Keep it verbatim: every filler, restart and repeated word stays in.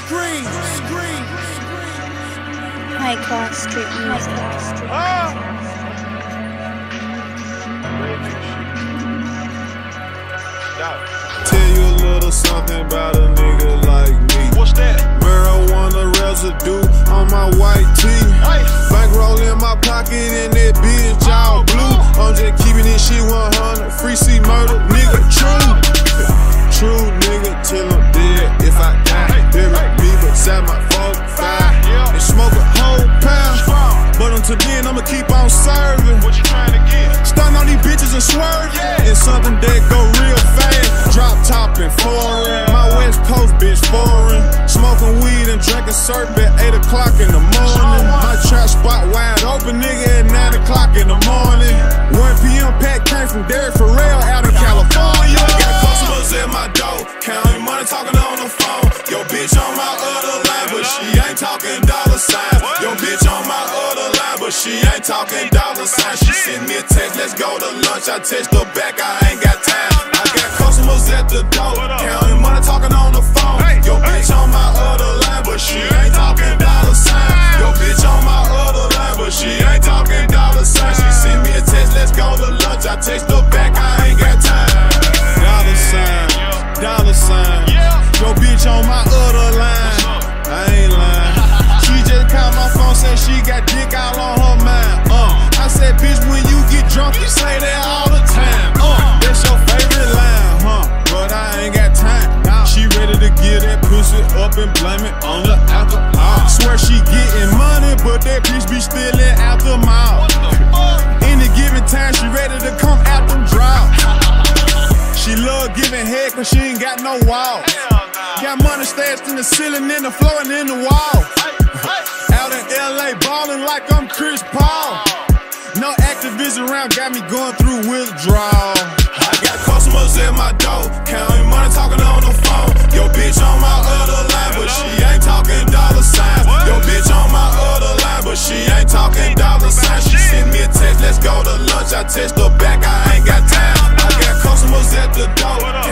scream, scream. High class street music. Ah. Tell you a little something about a nigga like me. What's that? Marijuana residue on my white tee. Hey. Bankroll in my pocket and that bitch all blue. I'm just keeping this shit one hundred. Free C murder, nigga, true. True nigga till I'm dead. If I die, bury me beside my four five and smoke a whole pound. But until then, I'ma keep on serving. What you trying to get? Stun on these bitches and swerve. Yeah. It's something that go real fast. Drop top and foreign. My West Coast bitch foreign. Smoking weed and drinking syrup at eight o'clock in the morning. My trap spot wide open, nigga, at nine o'clock in the morning. one P M pack came from Derek Farrell out in California. Got customers at my door, counting money, talking on the phone. Yo, bitch on my other line, but she ain't talking dollar signs. Yo, bitch on my other line, but she ain't talking dollar signs. She sent me a text, let's go to lunch. I text her back, I ain't got time. I got customers at the door, counting money, talking on the phone. Yo, bitch on my other line, but she ain't talking dollar signs. Yo, bitch on my other line, but she ain't talking dollar signs. She sent me a text, let's go to lunch. I text her back, I ain't got time. Dollar sign, dollar sign. Yo, bitch on my other line, I ain't lying. She just called my phone, said she got dick all on her mind. Uh, I said, bitch, when you get drunk, you say that all the time. Uh, that's your favorite line, huh? But I ain't got time. She ready to get that pussy up and blame it on the alcohol. Swear she getting money, but that bitch be stealing out the mouth. Any given time, she ready to come out them droughts. She love giving head cause she ain't got no wall. Got money stashed in the ceiling, in the floor, and in the wall. Out in L A ballin' like I'm Chris Paul. No activism around, got me going through withdrawal. I got customers at my door, counting money, talking on the phone. Yo, bitch on my other line, but she ain't talking dollar signs. Yo, bitch on my other line, but she ain't talking dollar signs. She sent me a text, let's go to lunch. I text her back, I ain't got time. I got customers at the door,